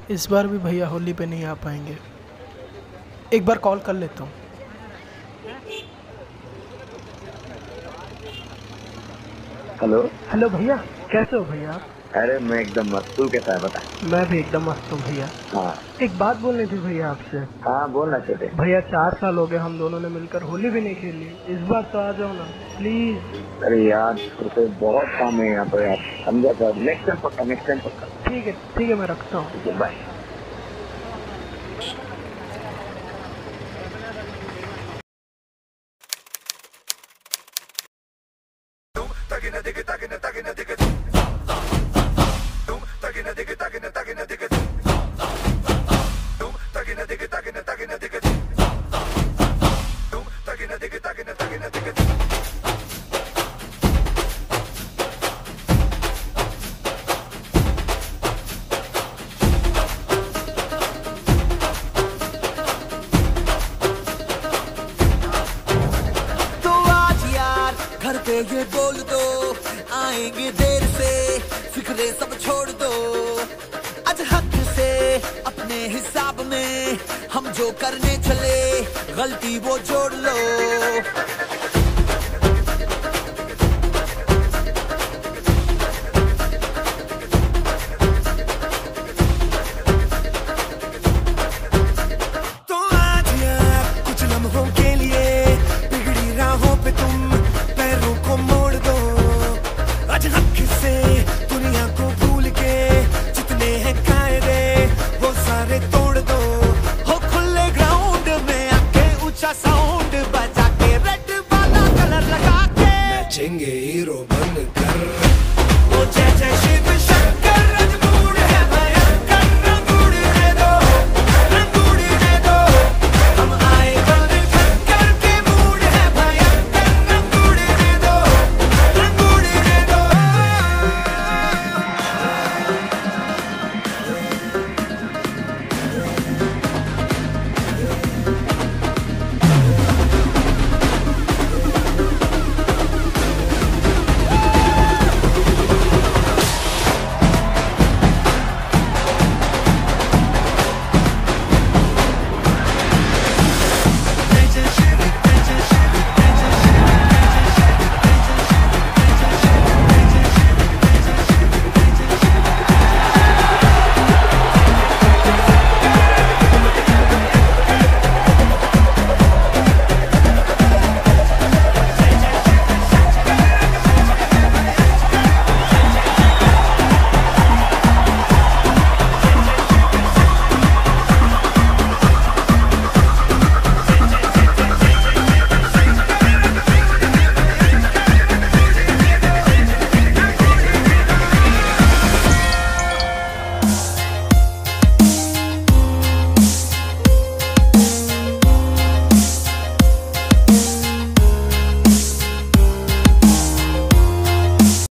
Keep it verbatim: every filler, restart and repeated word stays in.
इस बार भी भैया होली पे नहीं आ पाएंगे। एक बार कॉल कर लेता हूँ। हेलो हेलो भैया, कैसे हो भैया आप? अरे मैं एकदम मस्त, तू कैसा है बता। मैं भी एकदम मस्त हूँ भैया। हाँ एक बात बोलनी थी भैया आपसे। हाँ बोलना छोटे। भैया चार साल हो गए हम दोनों ने मिलकर होली भी नहीं खेली, इस बार तो आ जाओ ना प्लीज। अरे यार तो बहुत काम है यहाँ पर यार, समझा सर। नेक्स्ट टाइम पक्का, नेक्स्ट टाइम पक्का। ठीक है ठीक है, मैं रखता हूँ। ठीक है, बाय। ये बोल दो आएंगे देर से, फिक्रे सब छोड़ दो। आज हक से अपने हिसाब में हम जो करने चले, गलती वो जोड़ लो।